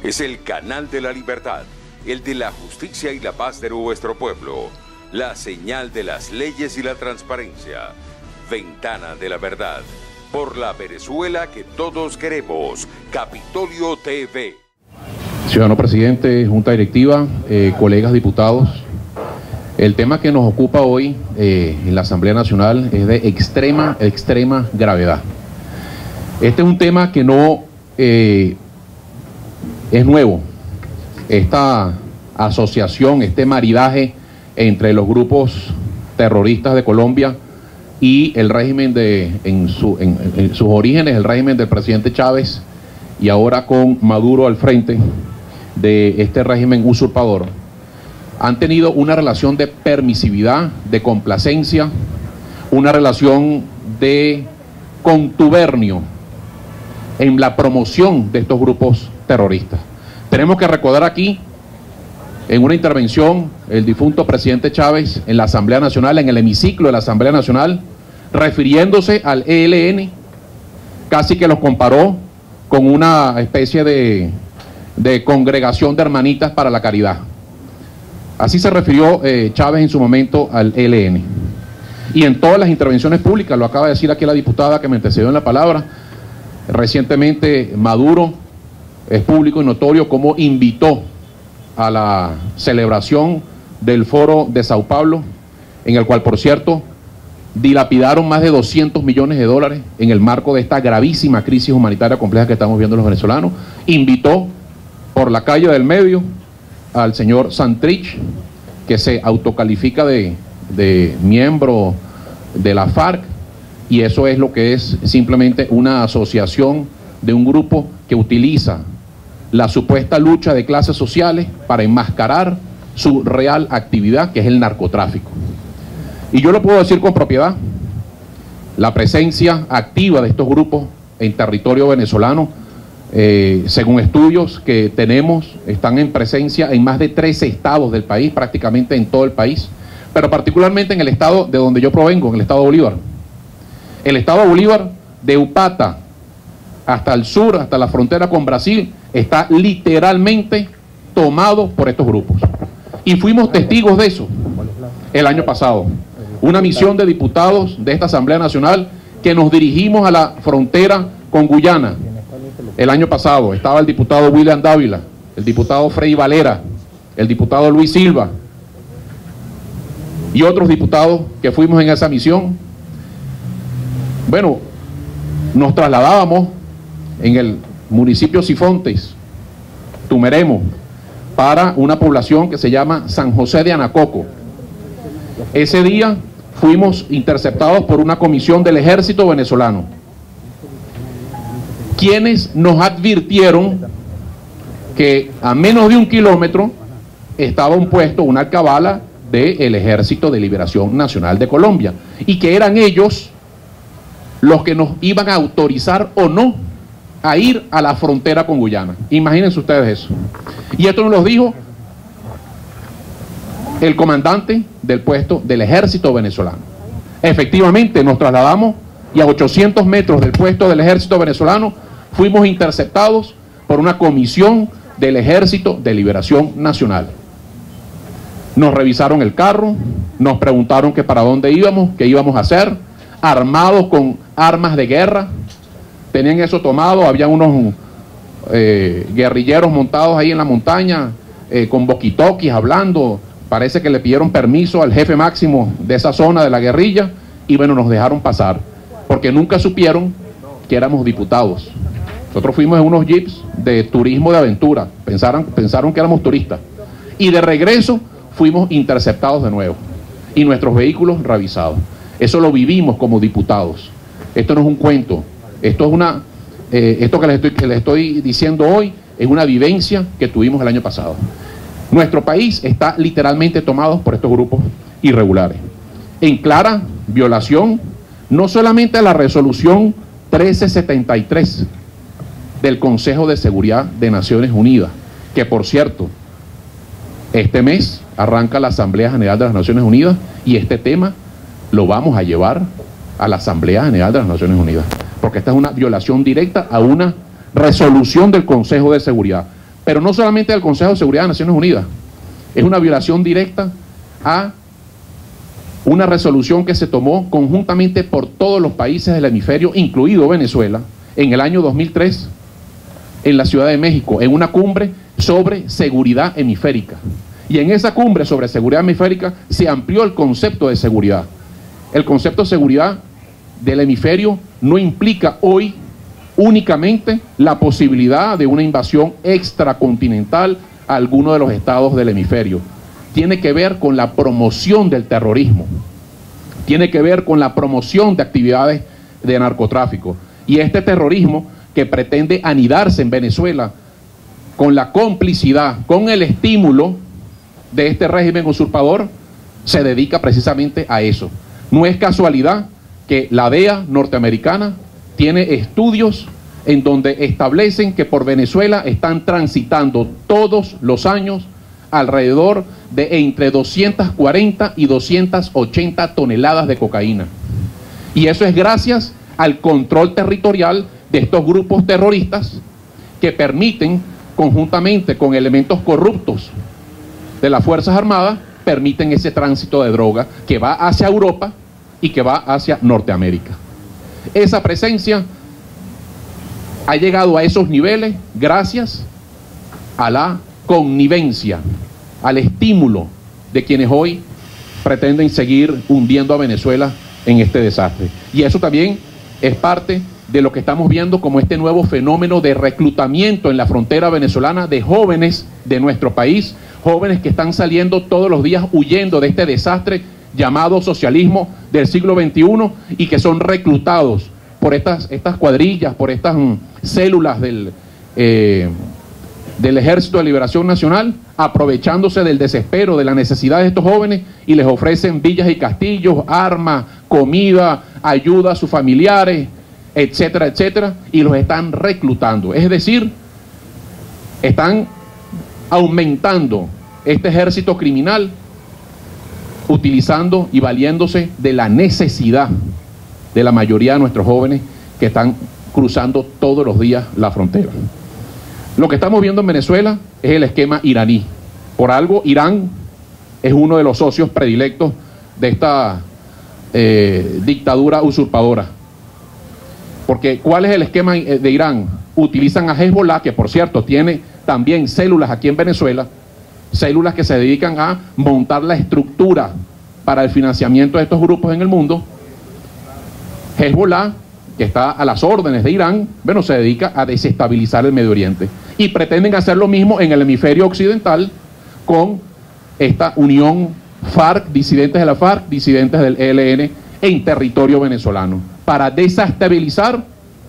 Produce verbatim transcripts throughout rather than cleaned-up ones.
Es el canal de la libertad, el de la justicia y la paz de nuestro pueblo. La señal de las leyes y la transparencia. Ventana de la verdad. Por la Venezuela que todos queremos. Capitolio T V. Ciudadano presidente, junta directiva, eh, colegas diputados, el tema que nos ocupa hoy eh, en la Asamblea Nacional es de extrema, extrema gravedad. Este es un tema que no eh, es nuevo. Esta asociación, este maridaje entre los grupos terroristas de Colombia y el régimen de, en, su, en, en sus orígenes, el régimen del presidente Chávez, y ahora con Maduro al frente de este régimen usurpador, han tenido una relación de permisividad, de complacencia, una relación de contubernio en la promoción de estos grupos terroristas. Tenemos que recordar aquí, en una intervención, el difunto presidente Chávez en la Asamblea Nacional, en el hemiciclo de la Asamblea Nacional, refiriéndose al E L N, casi que los comparó con una especie de, de congregación de hermanitas para la caridad. Así se refirió eh, Chávez en su momento al E L N. Y en todas las intervenciones públicas, lo acaba de decir aquí la diputada que me antecedió en la palabra, recientemente Maduro es público y notorio cómo invitó a la celebración del foro de Sao Paulo, en el cual, por cierto, dilapidaron más de doscientos millones de dólares en el marco de esta gravísima crisis humanitaria compleja que estamos viendo los venezolanos. Invitó por la calle del medio al señor Santrich, que se autocalifica de, de miembro de la FARC, y eso es lo que es simplemente una asociación de un grupo que utiliza la supuesta lucha de clases sociales para enmascarar su real actividad, que es el narcotráfico. Y yo lo puedo decir con propiedad, la presencia activa de estos grupos en territorio venezolano, eh, según estudios que tenemos, están en presencia en más de trece estados del país, prácticamente en todo el país, pero particularmente en el estado de donde yo provengo, en el estado de Bolívar. El estado de Bolívar, de Upata hasta el sur, hasta la frontera con Brasil, está literalmente tomado por estos grupos. Y fuimos testigos de eso el año pasado. Una misión de diputados de esta Asamblea Nacional que nos dirigimos a la frontera con Guyana. El año pasado estaba el diputado William Dávila, el diputado Frei Valera, el diputado Luis Silva y otros diputados que fuimos en esa misión. Bueno, nos trasladábamos en el municipio Sifontes, Tumeremo, para una población que se llama San José de Anacoco. Ese día fuimos interceptados por una comisión del ejército venezolano, quienes nos advirtieron que a menos de un kilómetro estaba un puesto, una alcabala del Ejército de Liberación Nacional de Colombia, y que eran ellos los que nos iban a autorizar o no a ir a la frontera con Guyana. Imagínense ustedes eso. Y esto nos lo dijo el comandante del puesto del ejército venezolano. Efectivamente nos trasladamos y a ochocientos metros del puesto del ejército venezolano fuimos interceptados por una comisión del Ejército de Liberación Nacional. Nos revisaron el carro, nos preguntaron que para dónde íbamos, qué íbamos a hacer, armados con armas de guerra. Tenían eso tomado, había unos eh, guerrilleros montados ahí en la montaña, eh, con boquitoquis hablando. Parece que le pidieron permiso al jefe máximo de esa zona de la guerrilla, y bueno, nos dejaron pasar, porque nunca supieron que éramos diputados. Nosotros fuimos en unos jeeps de turismo de aventura, pensaron, pensaron que éramos turistas, y de regreso fuimos interceptados de nuevo, y nuestros vehículos revisados. Eso lo vivimos como diputados. Esto no es un cuento. Esto es una, eh, esto que les, estoy, que les estoy diciendo hoy es una vivencia que tuvimos el año pasado. Nuestro país está literalmente tomado por estos grupos irregulares, en clara violación no solamente a la resolución trece setenta y tres del Consejo de Seguridad de Naciones Unidas, que por cierto, este mes arranca la Asamblea General de las Naciones Unidas, y este tema lo vamos a llevar a la Asamblea General de las Naciones Unidas, porque esta es una violación directa a una resolución del Consejo de Seguridad. pero no solamente del Consejo de Seguridad de Naciones Unidas, es una violación directa a una resolución que se tomó conjuntamente por todos los países del hemisferio, incluido Venezuela, en el año dos mil tres, en la Ciudad de México, en una cumbre sobre seguridad hemisférica. Y en esa cumbre sobre seguridad hemisférica se amplió el concepto de seguridad. El concepto de seguridad del hemisferio no implica hoy únicamente la posibilidad de una invasión extracontinental a alguno de los estados del hemisferio. Tiene que ver con la promoción del terrorismo, tiene que ver con la promoción de actividades de narcotráfico. Y este terrorismo que pretende anidarse en Venezuela con la complicidad, con el estímulo de este régimen usurpador, se dedica precisamente a eso. No es casualidad que la D E A norteamericana tiene estudios en donde establecen que por Venezuela están transitando todos los años alrededor de entre doscientas cuarenta y doscientas ochenta toneladas de cocaína. Y eso es gracias al control territorial de estos grupos terroristas que permiten, conjuntamente con elementos corruptos de las Fuerzas Armadas, permiten ese tránsito de droga que va hacia Europa y que va hacia Norteamérica. Esa presencia ha llegado a esos niveles gracias a la connivencia, al estímulo de quienes hoy pretenden seguir hundiendo a Venezuela en este desastre. Y eso también es parte de lo que estamos viendo como este nuevo fenómeno de reclutamiento en la frontera venezolana de jóvenes de nuestro país, jóvenes que están saliendo todos los días huyendo de este desastre llamado socialismo del siglo veintiuno y que son reclutados por estas, estas cuadrillas, por estas mm, células del, eh, del Ejército de Liberación Nacional, aprovechándose del desespero, de la necesidad de estos jóvenes, y les ofrecen villas y castillos, armas, comida, ayuda a sus familiares, etcétera, etcétera, y los están reclutando. Es decir, están aumentando este ejército criminal, utilizando y valiéndose de la necesidad de la mayoría de nuestros jóvenes que están cruzando todos los días la frontera. Lo que estamos viendo en Venezuela es el esquema iraní. Por algo, Irán es uno de los socios predilectos de esta eh, dictadura usurpadora. Porque ¿cuál es el esquema de Irán? Utilizan a Hezbollah, que por cierto tiene también células aquí en Venezuela, células que se dedican a montar la estructura para el financiamiento de estos grupos en el mundo. Hezbollah, que está a las órdenes de Irán, bueno, se dedica a desestabilizar el Medio Oriente. Y pretenden hacer lo mismo en el hemisferio occidental con esta unión FARC, disidentes de la FARC, disidentes del E L N en territorio venezolano, para desestabilizar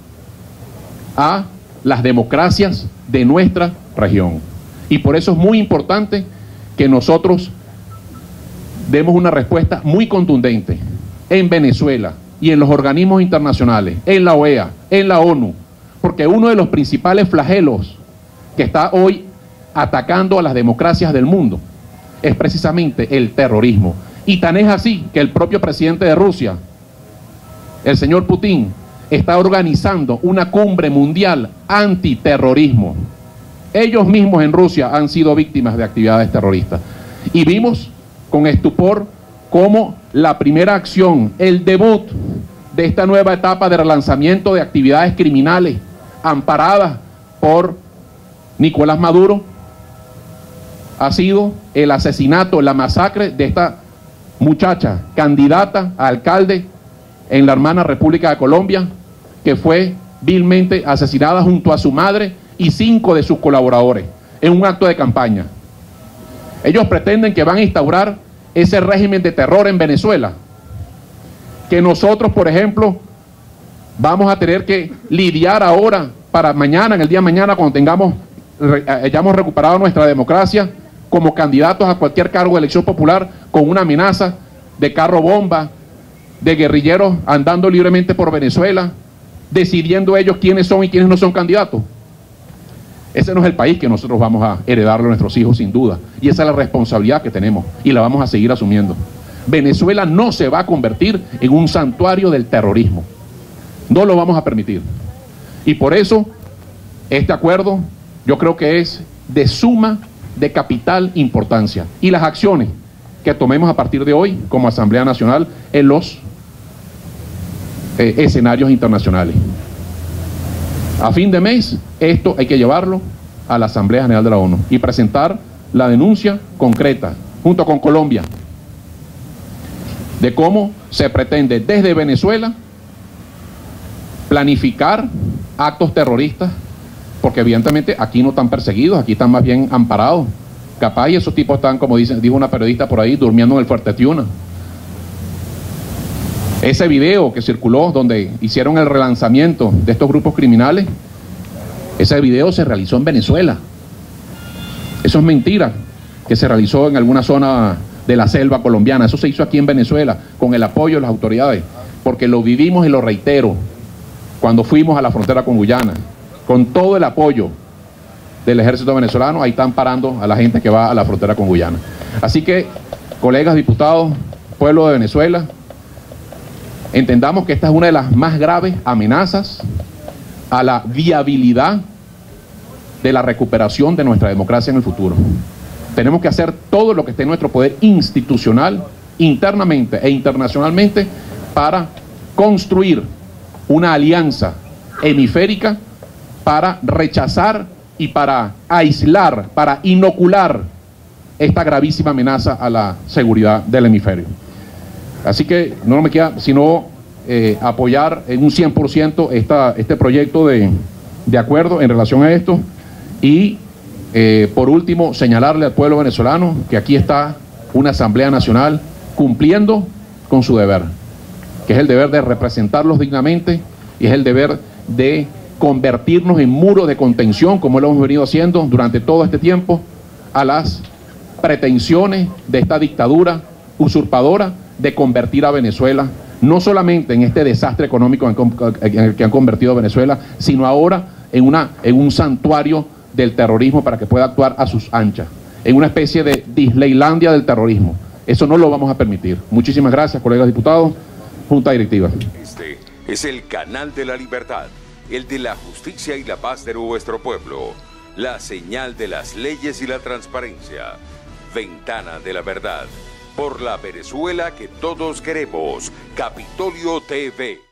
a las democracias de nuestra región. Y por eso es muy importante que nosotros demos una respuesta muy contundente en Venezuela y en los organismos internacionales, en la O E A, en la ONU, porque uno de los principales flagelos que está hoy atacando a las democracias del mundo es precisamente el terrorismo. Y tan es así que el propio presidente de Rusia, el señor Putin, está organizando una cumbre mundial antiterrorismo. Ellos mismos en Rusia han sido víctimas de actividades terroristas. Y vimos con estupor cómo la primera acción, el debut de esta nueva etapa de relanzamiento de actividades criminales amparadas por Nicolás Maduro, ha sido el asesinato, la masacre de esta muchacha, candidata a alcalde en la hermana República de Colombia, que fue vilmente asesinada junto a su madre y cinco de sus colaboradores en un acto de campaña. Ellos pretenden que van a instaurar ese régimen de terror en Venezuela, que nosotros, por ejemplo, vamos a tener que lidiar ahora para mañana, en el día de mañana, cuando tengamos, hayamos recuperado nuestra democracia, como candidatos a cualquier cargo de elección popular, con una amenaza de carro bomba, de guerrilleros andando libremente por Venezuela, decidiendo ellos quiénes son y quiénes no son candidatos. Ese no es el país que nosotros vamos a heredarle a nuestros hijos, sin duda. Y esa es la responsabilidad que tenemos y la vamos a seguir asumiendo. Venezuela no se va a convertir en un santuario del terrorismo. No lo vamos a permitir. Y por eso, este acuerdo yo creo que es de suma, de capital importancia. Y las acciones que tomemos a partir de hoy como Asamblea Nacional en los eh, escenarios internacionales. A fin de mes, esto hay que llevarlo a la Asamblea General de la ONU y presentar la denuncia concreta, junto con Colombia, de cómo se pretende desde Venezuela planificar actos terroristas, porque evidentemente aquí no están perseguidos, aquí están más bien amparados. Capaz y esos tipos están, como dice, dijo una periodista por ahí, durmiendo en el Fuerte Tiuna. Ese video que circuló donde hicieron el relanzamiento de estos grupos criminales, ese video se realizó en Venezuela. Eso es mentira, que se realizó en alguna zona de la selva colombiana. Eso se hizo aquí en Venezuela, con el apoyo de las autoridades, porque lo vivimos y lo reitero, cuando fuimos a la frontera con Guyana, con todo el apoyo del ejército venezolano, ahí están parando a la gente que va a la frontera con Guyana. Así que, colegas diputados, pueblo de Venezuela, entendamos que esta es una de las más graves amenazas a la viabilidad de la recuperación de nuestra democracia en el futuro. Tenemos que hacer todo lo que esté en nuestro poder institucional, internamente e internacionalmente, para construir una alianza hemisférica para rechazar y para aislar, para inocular esta gravísima amenaza a la seguridad del hemisferio. Así que no me queda sino eh, apoyar en un cien por ciento esta, este proyecto de, de acuerdo en relación a esto y eh, por último señalarle al pueblo venezolano que aquí está una Asamblea Nacional cumpliendo con su deber, que es el deber de representarlos dignamente y es el deber de convertirnos en muro de contención, como lo hemos venido haciendo durante todo este tiempo, a las pretensiones de esta dictadura usurpadora de convertir a Venezuela, no solamente en este desastre económico en el que han convertido a Venezuela, sino ahora en, una, en un santuario del terrorismo para que pueda actuar a sus anchas, en una especie de Disneylandia del terrorismo. Eso no lo vamos a permitir. Muchísimas gracias, colegas diputados, Junta Directiva. Este es el canal de la libertad, el de la justicia y la paz de nuestro pueblo, la señal de las leyes y la transparencia, Ventana de la Verdad, por la Venezuela que todos queremos, Capitolio T V.